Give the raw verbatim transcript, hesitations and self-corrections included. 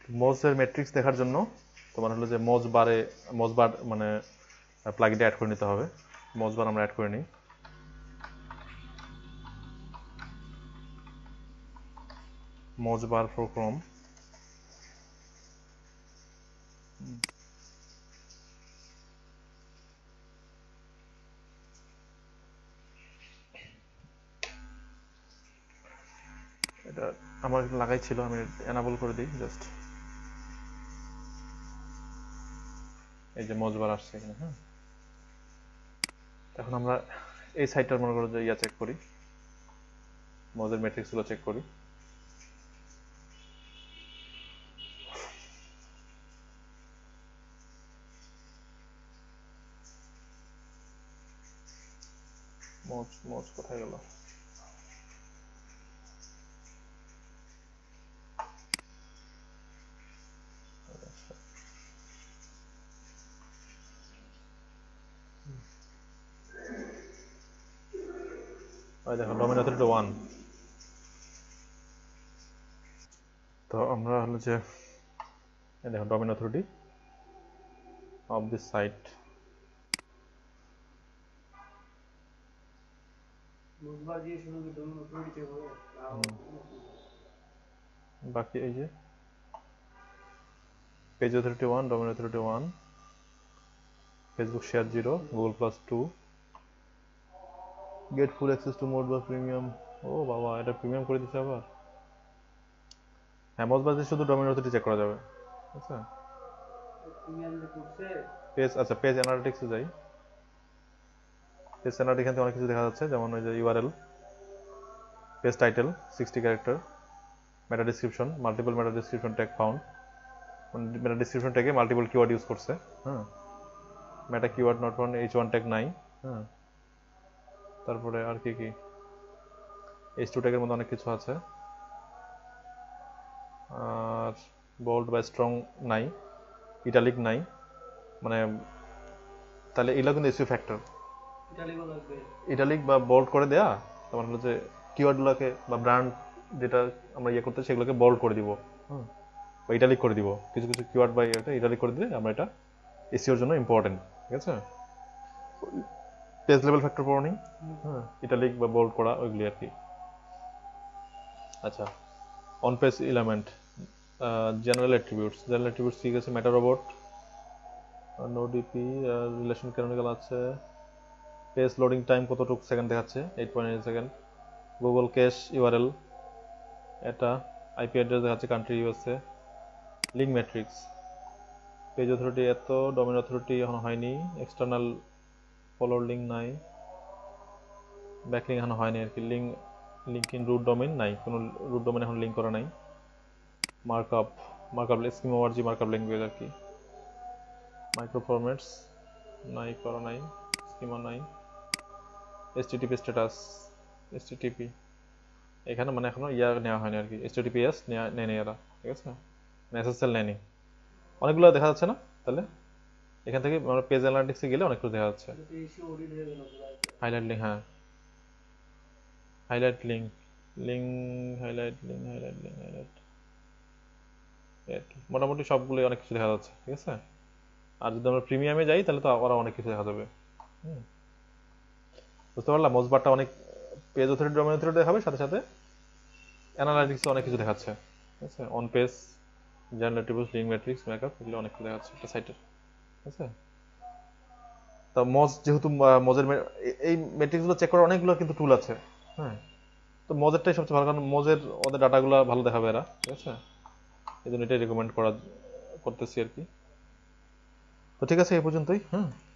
মোজের matrix দেখার জন্য তোমার হলো যে মোজ বারে মোজ বার মানে প্লাগইনটা অ্যাড করে নিতে হবে। মোজ বার আমরা অ্যাড করে নিই। Moz bar for Chrome. এটা আমার লাগাই ছিল, আমি এনাবল করে দিই জাস্ট। এই যে মোজ বার আসছে এখানে। হ্যাঁ, এখন আমরা এই সাইটটার মনে করো যে ইয়া চেক করি, মোজের ম্যাট্রিক্স গুলো চেক করি। মোজ মোজ কোথায় গেল? ওই দেখো ডোমেইন অথরিটি ওয়ান। তো আমরা হলো যে এই দেখো domain authority of this site. বাকি এই যে page authority one, domain authority one, Facebook share zero, Google plus two, get full access to mode বা প্রিমিয়াম। ও বাবা, এটা প্রিমিয়াম করে দিচ্ছে আবার। হ্যাঁ, মোজ বাজে শুধু ডোমেইন অথরিটি চেক করা যাবে। আচ্ছা পেজ, আচ্ছা পেজ অ্যানালিটিক্সে যাই। পেজ অ্যানালিটিক্স এখান থেকে অনেক কিছু দেখা যাচ্ছে, যেমন ওই যে URL, page title sixty character, meta description, multiple meta description tag found, meta description ট্যাগে মাল্টিপল কিওয়ার্ড ইউজ করছে। হ্যাঁ, meta keyword not found, H one tag নাই। হ্যাঁ, তারপরে আর কি কি, এইচ টু ট্যাগের মধ্যে অনেক কিছু আছে। আর বোল্ড বা স্ট্রং নাই, ইটালিক নাই, মানে তাহলে এগুলো কিন্তু এসইও ফ্যাক্টর। ইটালিক বা বোল্ড করে দেয়া তোমার হলো যে কিওয়ার্ডগুলোকে বা ব্র্যান্ড যেটা আমরা ইয়ে করতে সেগুলোকে বোল্ড করে দিব, হুম, বা ইটালিক করে দিব। কিছু কিছু কিওয়ার্ড বা এটা ইটালিক করে দিলে আমরা এটা এসইওর জন্য ইম্পর্টেন্ট। ঠিক আছে, পেজ লেভেল ফ্যাক্টর পড়নি, হ্যাঁ, ইটালিক বা বোল্ড করা ওইগুলি আর কি। আচ্ছা, on page element, general attributes, general attributes ঠিক আছে, meta robot, no DP, relation canonical আছে, পেজ লোডিং টাইম কতটুকু সেকেন্ড দেখাচ্ছে, eight point eight second, Google cache URL, এটা আইপি অ্যাড্রেস দেখাচ্ছে country USA, link matrix, page authority এত, domain authority এখন হয়নি, এক্সটার্নাল ফলোর লিঙ্ক নাই, ব্যাকলিং এখন হয়নি আর কি, link link in root domain নাই, কোনো রুট ডোমেইন এখন লিঙ্ক করা নাই, মার্কআপ মার্কআপ স্কিমা ওয়ার্জি মার্কআপ ল্যাঙ্গুয়েজ আর কি, মাইক্রো ফরম্যাটস নাই, করা নাই, স্কিমা নাই, এইচটিটিপি স্ট্যাটাস, এইচটিটিপি এখানে মানে এখনো ইয়া নেওয়া হয়নি আর কি, এইচটিটিপিএস নেয় নেই এরা। ঠিক আছে, এসএসএল নেয়নি। অনেকগুলো দেখা যাচ্ছে না, তাহলে এখান থেকে আমরা পেজ অ্যানালিটিক্সে গেলে অনেকগুলো দেখা যাচ্ছে। হাইলাইট লিঙ্ক, হ্যাঁ highlight link, link highlight link highlight link highlight, মোটামুটি সবগুলো অনেক কিছু দেখা যাচ্ছে। ঠিক আছে, আর যদি আমরা প্রিমিয়ামে যাই তাহলে তো আরো অনেক কিছু দেখা যাবে। হুম, বুঝতে পারলাম, মোজবারটা অনেক পেজ অথরিটি ডোমেইন অথরিটি দেখাবে, সাথে সাথে অ্যানালাইটিক্সে অনেক কিছু দেখাচ্ছে। ঠিক আছে, on page, general attributes, link matrix, makeup, এগুলো অনেক কিছু দেখাচ্ছে একটা সাইটের। ঠিক আছে, তা মোজ যেহেতু মোজের এই ম্যাট্রিক্সগুলো চেক করার অনেকগুলো কিন্তু টুল আছে। হ্যাঁ, তো মোজেরটাই সবচেয়ে ভালো, কারণ মোজের ওদের ডাটাগুলো ভালো দেখাবে এরা। ঠিক আছে, এই জন্য এটাই রেকমেন্ড করা করতেছি আর কি। তো ঠিক আছে, এই পর্যন্তই। হ্যাঁ।